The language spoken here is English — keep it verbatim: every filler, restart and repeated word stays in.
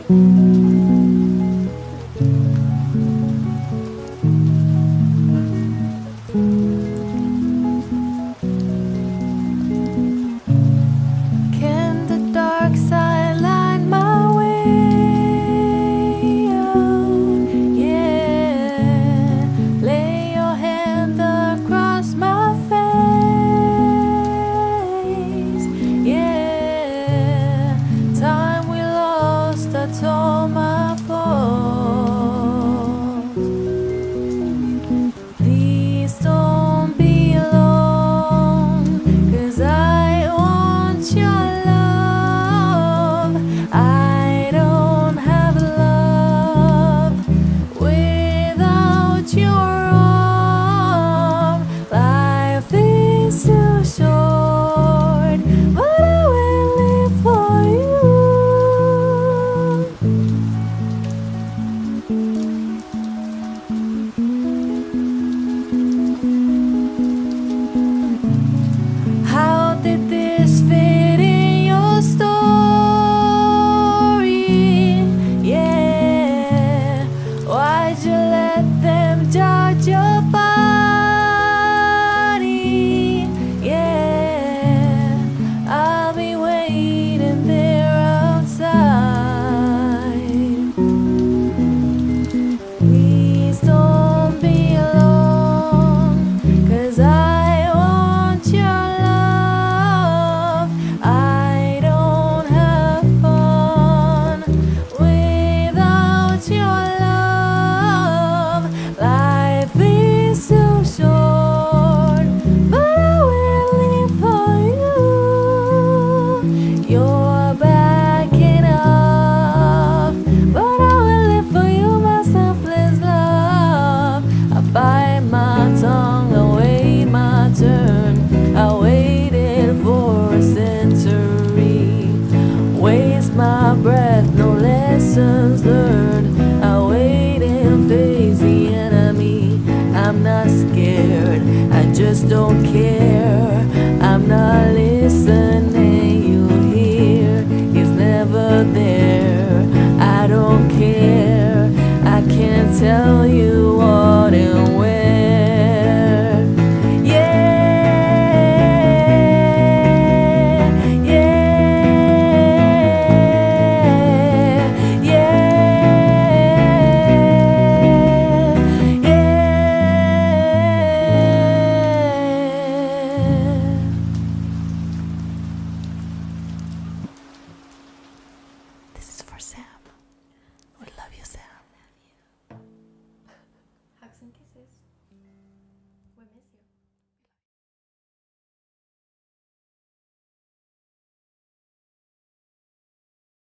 Can the dark side light my way out? Yeah, lay your hand across my face. Yeah, time we lost, that's all my fault. Please don't be alone, 'cause I want your love. I don't have love without your arm. Life is too short, but I will live for you. How did this fit in your story? Yeah, why'd you let them judge your body? Yeah, I'll be waiting there outside. Please don't be alone, 'cause I want your love. I don't have fun without your love. Life is too short, but I will live for you. You're backing off, but I will live for you, my selfless love. I bite my tongue, I wait my turn. I waited for a century. Waste my breath, no lessons learned. I wait and face the enemy. I'm not scared, I just don't care. I'm not listening.